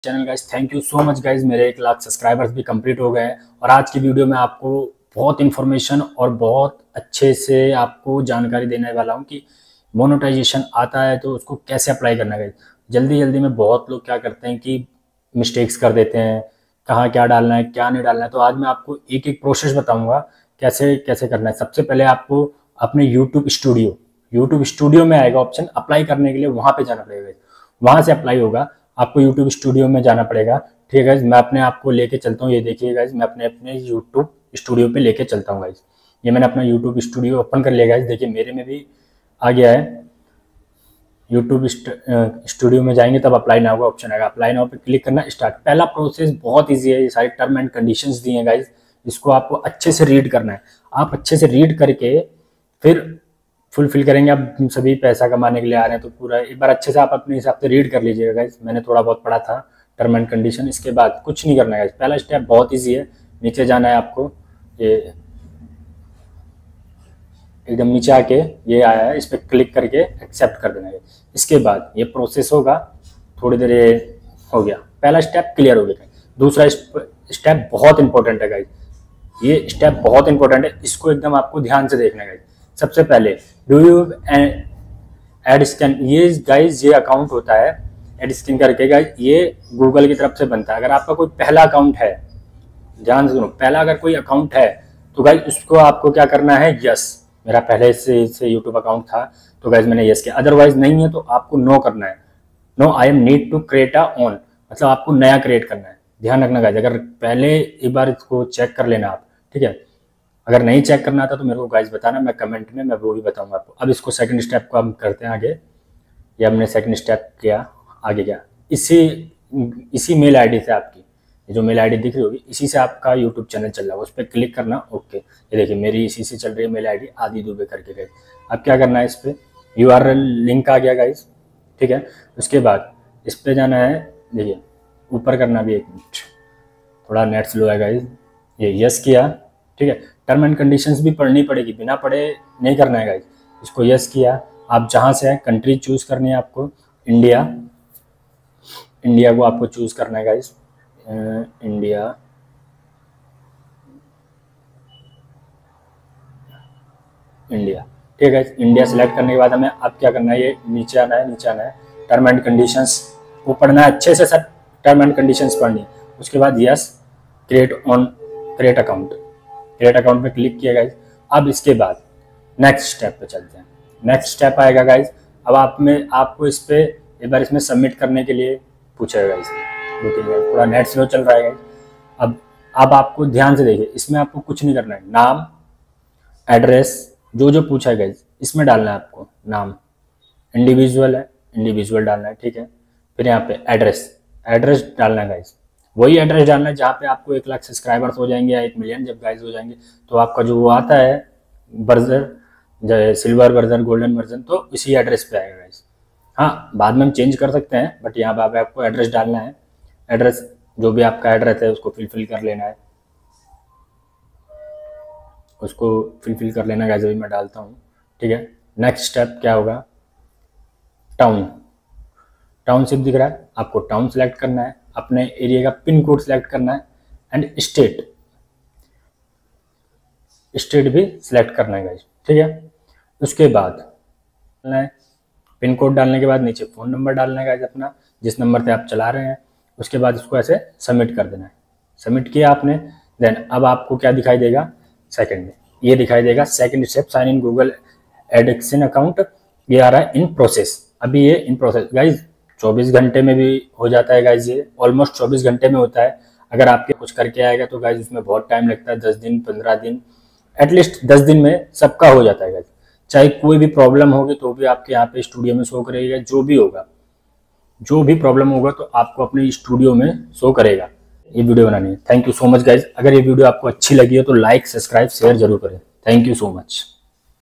Channel guys, thank you so much guys. मेरे 1 lakh subscribers भी complete हो गए हैं और आज की वीडियो में आपको बहुत इन्फॉर्मेशन और बहुत अच्छे से आपको जानकारी देने वाला हूं कि मोनेटाइजेशन आता है तो उसको कैसे अप्लाई करना है। जल्दी जल्दी में बहुत लोग क्या करते हैं कि मिस्टेक्स कर देते हैं, कहाँ क्या डालना है क्या नहीं डालना है। तो आज मैं आपको एक एक प्रोसेस बताऊंगा कैसे कैसे करना है। सबसे पहले आपको अपने यूट्यूब स्टूडियो में आएगा ऑप्शन अप्लाई करने के लिए, वहां पे जाना पड़ेगा। वहां से अप्लाई होगा, आपको यूट्यूब स्टूडियो में जाना पड़ेगा। ठीक है गाइज, मैं अपने आपको लेके चलता हूँ। ये देखिए गाइज, मैं अपने यूट्यूब स्टूडियो पे लेके चलता हूँ गाइज। ये मैंने अपना यूट्यूब स्टूडियो ओपन कर लिया गाइज। देखिए मेरे में भी आ गया है। यूट्यूब स्टूडियो में जाएंगे तब अप्लाई नाउ का ऑप्शन आएगा। अप्लाई नाउ पे क्लिक करना, स्टार्ट। पहला प्रोसेस बहुत ईजी है। ये सारे टर्म एंड कंडीशंस दिए हैं गाइज, इसको आपको अच्छे से रीड करना है। आप अच्छे से रीड करके फिर फुलफिल करेंगे। आप सभी पैसा कमाने के लिए आ रहे हैं तो पूरा एक बार अच्छे से आप अपने हिसाब से रीड कर लीजिएगा गाइज। मैंने थोड़ा बहुत पढ़ा था टर्म एंड कंडीशन। इसके बाद कुछ नहीं करना है गाइज। पहला स्टेप बहुत इजी है। नीचे जाना है आपको, ये एकदम नीचे आके ये आया है, इस पर क्लिक करके एक्सेप्ट कर देना है। इसके बाद ये प्रोसेस होगा, थोड़ी देर ये हो गया। पहला स्टेप क्लियर हो गया। दूसरा स्टेप बहुत इंपॉर्टेंट है गाइज। ये स्टेप बहुत इंपॉर्टेंट है, इसको एकदम आपको ध्यान से देखना है गाइज। सबसे पहले डू यू एड स्कैन, ये गाइज ये अकाउंट होता है एड स्कैन करके गाइज, ये गूगल की तरफ से बनता है। अगर आपका कोई पहला अकाउंट है, ध्यान से सुनो, पहला अगर कोई अकाउंट है तो गाइज उसको आपको क्या करना है, यस। मेरा पहले से यूट्यूब अकाउंट था तो गाइज मैंने यस किया। अदरवाइज नहीं है तो आपको नो करना है। No I am need to create a own, मतलब आपको नया क्रिएट करना है। ध्यान रखना गाइज, अगर पहले एक बार इसको चेक कर लेना आप, ठीक है। अगर नहीं चेक करना आता तो मेरे को गाइज बताना, मैं कमेंट में मैं वो भी बताऊंगा आपको। अब इसको सेकंड स्टेप को हम करते हैं आगे। ये हमने सेकंड स्टेप किया, आगे क्या, इसी मेल आईडी से, आपकी जो मेल आईडी दिख रही होगी इसी से आपका यूट्यूब चैनल चल रहा है, उस पर क्लिक करना। ओके, ये देखिए मेरी इसी से चल रही है मेल आईडी, आदि दुबे करके गाइज। अब क्या करना है, इस पर URL लिंक आ गया गाइज, ठीक है। उसके बाद इस पर जाना है, देखिए ऊपर करना भी, 1 मिनट थोड़ा नेट स्लो है गाइज। ये यस किया, ठीक है। टर्म एंड कंडीशंस भी पढ़नी पड़ेगी, बिना पढ़े नहीं करना है गाइज। इसको यस किया। आप जहाँ से हैं कंट्री चूज करनी है आपको, इंडिया को आपको चूज करना है गाइज। इंडिया, ठीक है गाइज। इंडिया सेलेक्ट करने के बाद हमें अब क्या करना है, ये नीचे आना है, टर्म एंड कंडीशंस वो पढ़ना है अच्छे से, सर टर्म एंड कंडीशंस पढ़नी। उसके बाद यस, क्रिएट अकाउंट पे क्लिक किया गाइज। अब इसके बाद नेक्स्ट स्टेप पे चलते हैं। नेक्स्ट स्टेप आएगा गाइज। अब आपको इस पे एक बार इसमें सबमिट करने के लिए पूछेगा गाइज। देखिए थोड़ा नेट स्लो चल रहा है गाइज। अब आपको ध्यान से देखिए, इसमें आपको कुछ नहीं करना है। नाम, एड्रेस, जो पूछा है गाइज इसमें डालना है आपको। नाम इंडिविजुअल है, इंडिविजुअल डालना है, ठीक है। फिर यहाँ पे एड्रेस डालना है गाइज। वही एड्रेस डालना है जहाँ पे आपको 1 लाख सब्सक्राइबर्स हो जाएंगे या 1 मिलियन जब गाइज हो जाएंगे तो आपका जो वो आता है version, silver version, golden version, तो इसी एड्रेस पे आएगा गाइज। हाँ, बाद में हम चेंज कर सकते हैं बट यहाँ पे आपको एड्रेस डालना है। एड्रेस जो भी आपका एड्रेस है उसको फिल कर लेना है, उसको फिल कर लेना गाइज। अभी मैं डालता हूँ, ठीक है। नेक्स्ट स्टेप क्या होगा, टाउनशिप दिख रहा है, आपको टाउन सेलेक्ट करना है, अपने एरिया का पिन कोड सेलेक्ट करना है एंड स्टेट भी सिलेक्ट करना है गाइज, ठीक है। उसके बाद पिन कोड डालने के बाद नीचे फ़ोन नंबर डालना है गाइज अपना, जिस नंबर से आप चला रहे हैं। उसके बाद इसको ऐसे सबमिट कर देना है। सबमिट किया आपने, देन अब आपको क्या दिखाई देगा, ये दिखाई देगा second step, sign in Google adduction account. ये आ रहा है इन प्रोसेस, अभी ये इन प्रोसेस गाइज। 24 घंटे में भी हो जाता है गाइज, ये ऑलमोस्ट 24 घंटे में होता है। अगर आपके कुछ करके आएगा तो गाइज उसमें बहुत टाइम लगता है, 10 दिन 15 दिन, एटलीस्ट 10 दिन में सबका हो जाता है गाइज। चाहे कोई भी प्रॉब्लम होगी तो भी आपके यहाँ पे स्टूडियो में शो करेगा। जो भी प्रॉब्लम होगा तो आपको अपने स्टूडियो में शो करेगा। ये वीडियो बनानी है। Thank you so much guys. अगर ये वीडियो आपको अच्छी लगी हो तो लाइक, सब्सक्राइब, शेयर जरूर करें। Thank you so much.